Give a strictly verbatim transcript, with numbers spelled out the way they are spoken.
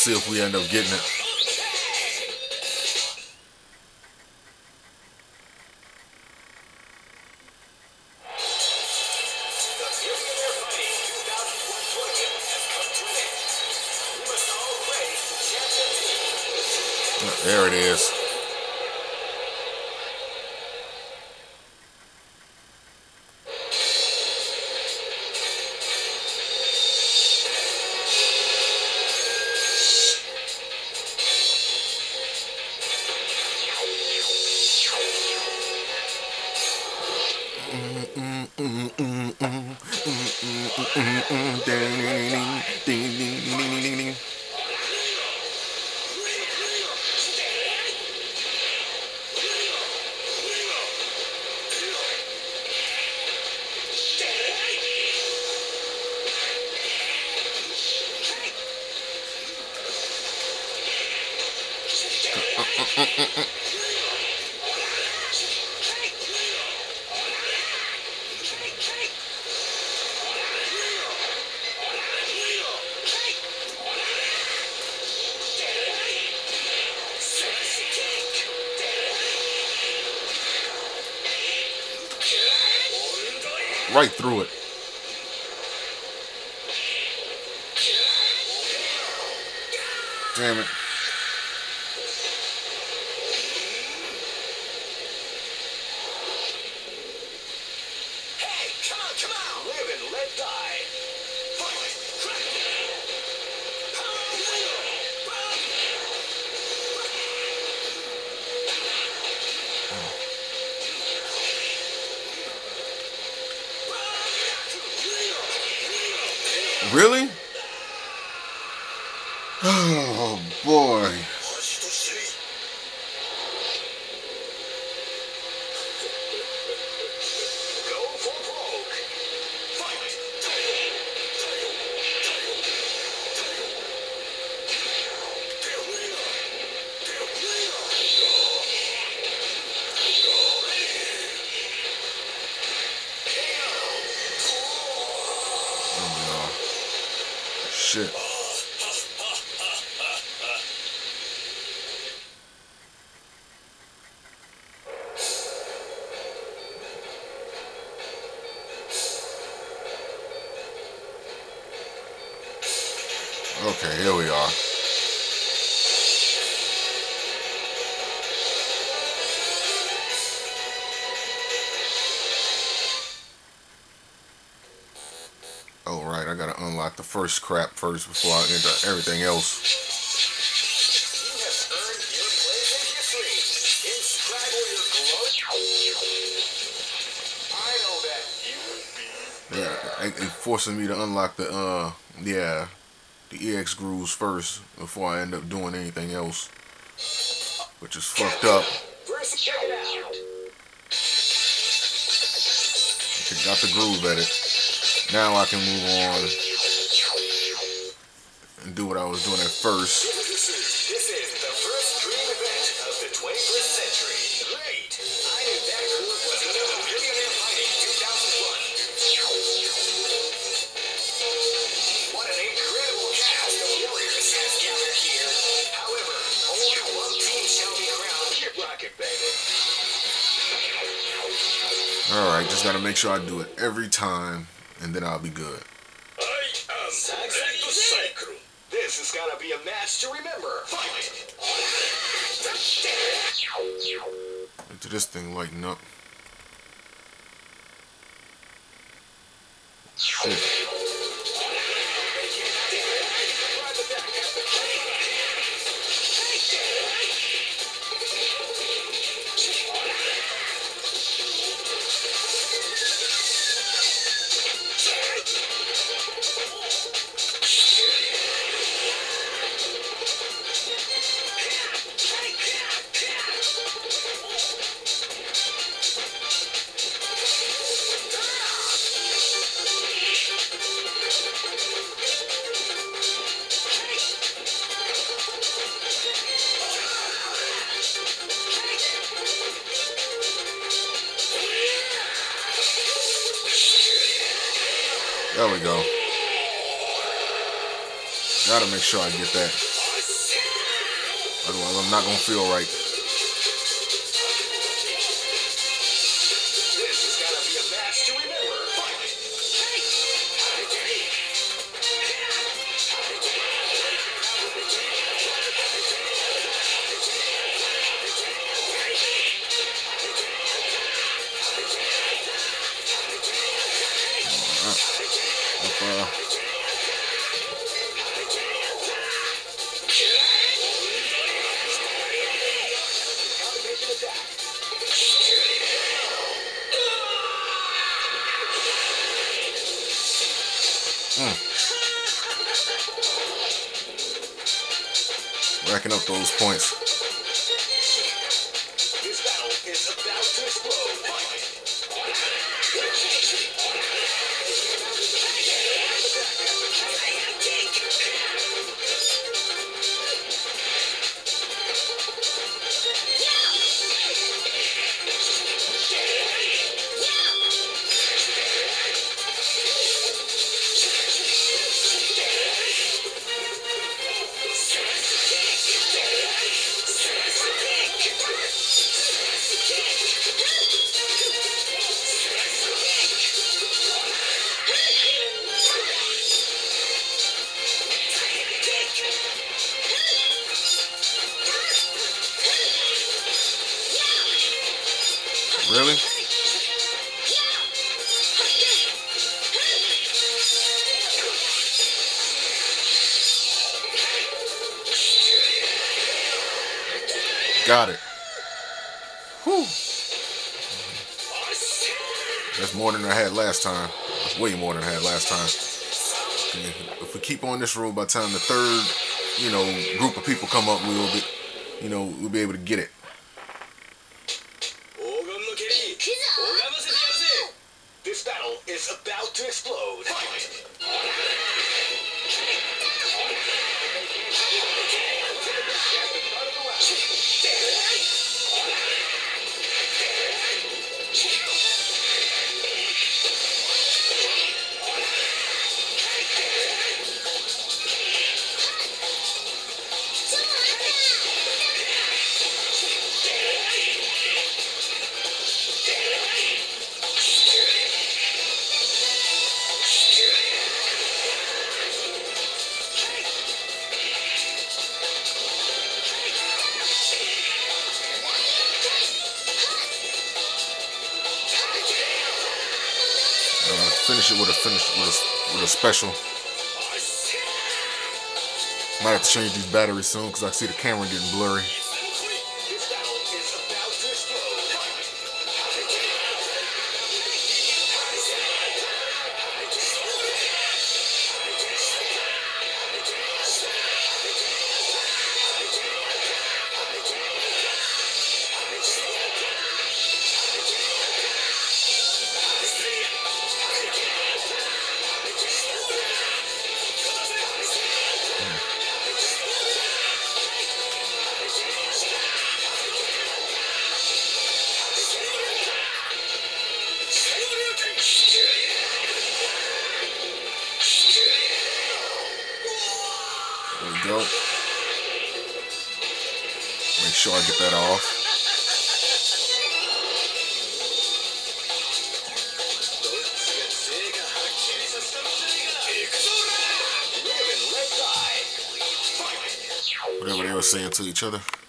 see if we end up getting it. There it is. Right through it. Damn it. Hey, come on, come on. Live and let die. Really? Oh boy. Shit. Okay, here we are. Oh, right, I gotta unlock the first crap first before I enter everything else. Yeah, it, it forcing me to unlock the, uh, yeah, the E X grooves first before I end up doing anything else, which is fucked up. Okay, got the groove at it. Now I can move on and do what I was doing at first. This is the first dream event of the twenty-first century. Great! I knew that group was another Millionaire Fighting two thousand one. What an incredible cast of warriors has gathered here. However, only one team shall be crowned. Keep rocking, baby. Alright, just gotta make sure I do it every time, and then I'll be good. I am the Cyclone. This is gonna be a match to remember. Fight! Wait till this thing lighten up. Shit. There we go. Gotta make sure I get that. Otherwise, I'm not gonna feel right. This is gonna be a match to remember. If, uh, mm. Racking up those points. This battle is about to explode. Really? Got it. Whew. That's more than I had last time. That's way more than I had last time. If we keep on this road, by the time the third, you know, group of people come up, we'll be, you know, we'll be able to get it. This battle is about to explode. Uh, finish it with a finish with a, with a special. Might have to change these batteries soon because I see the camera getting blurry. This battle is about to explode. There we go. Make sure I get that off. Whatever they were saying to each other.